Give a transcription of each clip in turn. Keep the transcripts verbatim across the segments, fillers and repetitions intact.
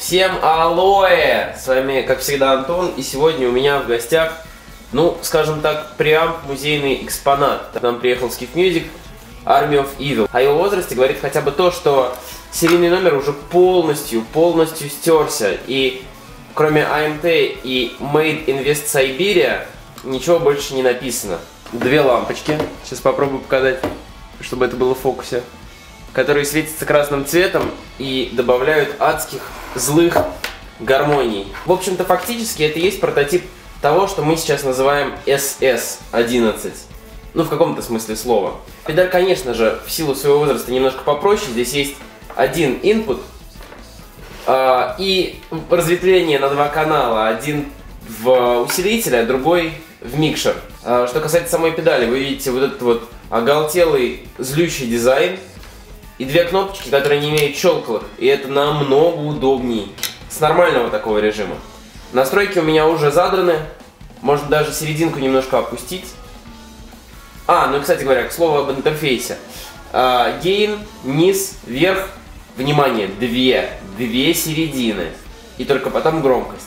Всем алоэ! С вами, как всегда, Антон, и сегодня у меня в гостях, ну, скажем так, преамп музейный экспонат. К нам приехал Skiff Music, Army of Evil. О его возрасте говорит хотя бы то, что серийный номер уже полностью, полностью стерся, и кроме эй эм ти и Made in West Siberia ничего больше не написано. Две лампочки, сейчас попробую показать, чтобы это было в фокусе, которые светятся красным цветом и добавляют адских злых гармоний. В общем-то, фактически это и есть прототип того, что мы сейчас называем эс эс одиннадцать. Ну, в каком-то смысле слова. Педаль, конечно же, в силу своего возраста немножко попроще. Здесь есть один input э, и разветвление на два канала. Один в усилитель, а другой в микшер. Э, что касается самой педали, вы видите вот этот вот оголтелый, злющий дизайн. И две кнопочки, которые не имеют щелкалок, и это намного удобнее с нормального такого режима. Настройки у меня уже задраны, можно даже серединку немножко опустить. А, ну и, кстати говоря, к слову об интерфейсе. Гейн, низ, вверх, внимание, две, две середины, и только потом громкость.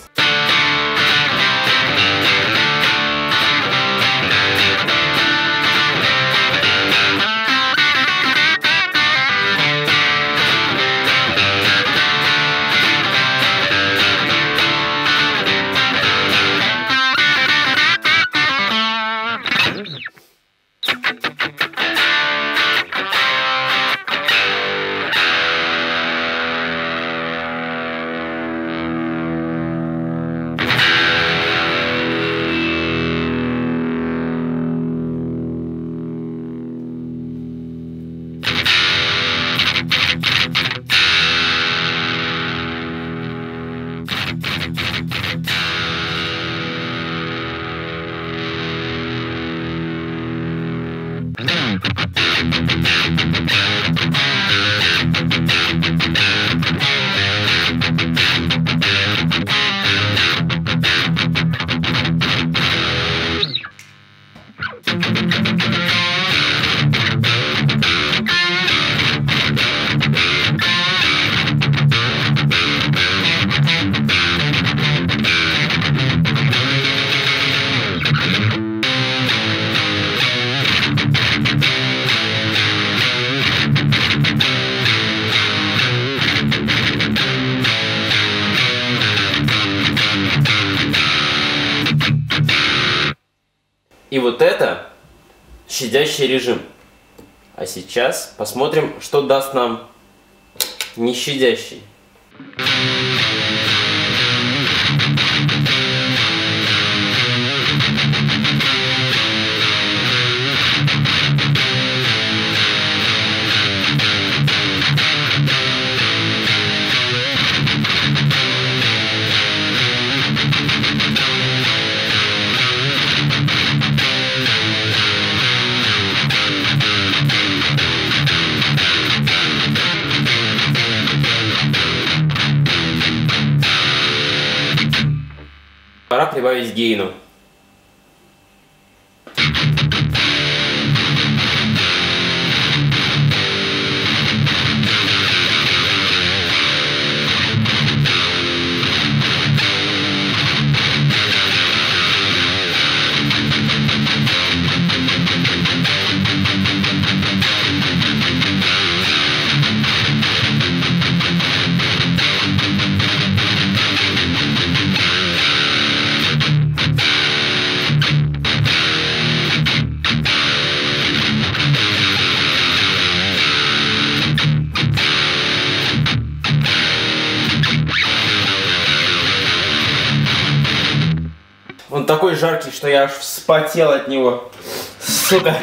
И вот это щадящий режим. А сейчас посмотрим, что даст нам нещадящий. Пора прибавить гейну. Он такой жаркий, что я аж вспотел от него. Сука.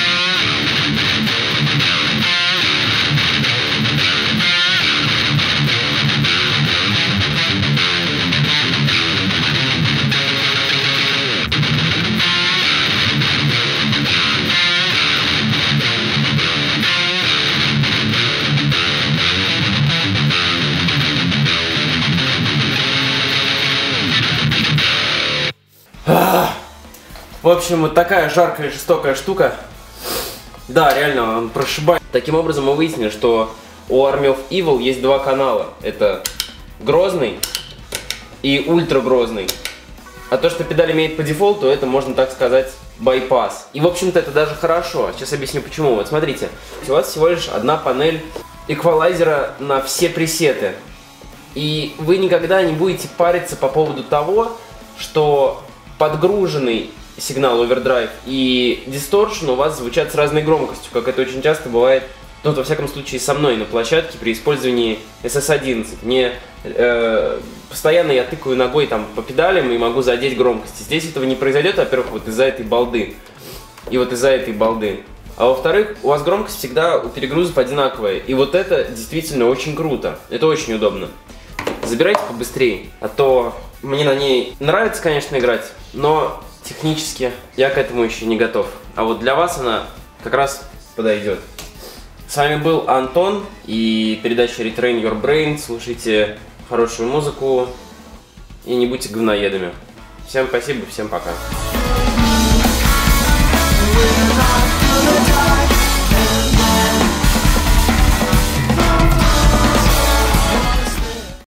В общем, вот такая жаркая, жестокая штука. Да, реально, он прошибает. Таким образом, мы выяснили, что у Army of Evil есть два канала. Это грозный и ультра грозный. А то, что педаль имеет по дефолту, это, можно так сказать, байпас. И, в общем-то, это даже хорошо. Сейчас объясню почему. Вот смотрите, у вас всего лишь одна панель эквалайзера на все пресеты. И вы никогда не будете париться по поводу того, что подгруженный сигнал овердрайв и дисторшн у вас звучат с разной громкостью, как это очень часто бывает, ну, во всяком случае, со мной на площадке при использовании эс эс одиннадцать. Мне э, постоянно я тыкаю ногой там по педалям и могу задеть громкости. Здесь этого не произойдет, во-первых, вот из-за этой балды. И вот из-за этой балды. А во-вторых, у вас громкость всегда у перегрузов одинаковая. И вот это действительно очень круто. Это очень удобно. Забирайте побыстрее, а то мне на ней нравится, конечно, играть, но технически я к этому еще не готов. А вот для вас она как раз подойдет. С вами был Антон и передача Retrain Your Brain. Слушайте хорошую музыку и не будьте говноедами. Всем спасибо, всем пока.